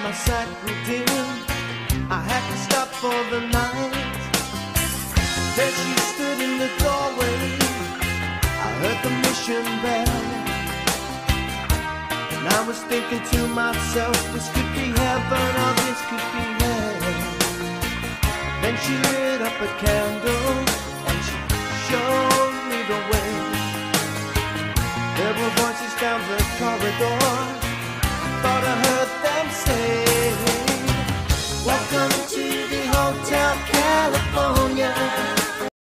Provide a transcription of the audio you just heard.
my sight grew dim. I had to stop for the night. There she stood in the doorway. I heard the mission bell, and I was thinking to myself, this could be heaven or this could be hell. Then she lit up a candle and she showed me the way. There were voices down the corridor. I thought I heard them say,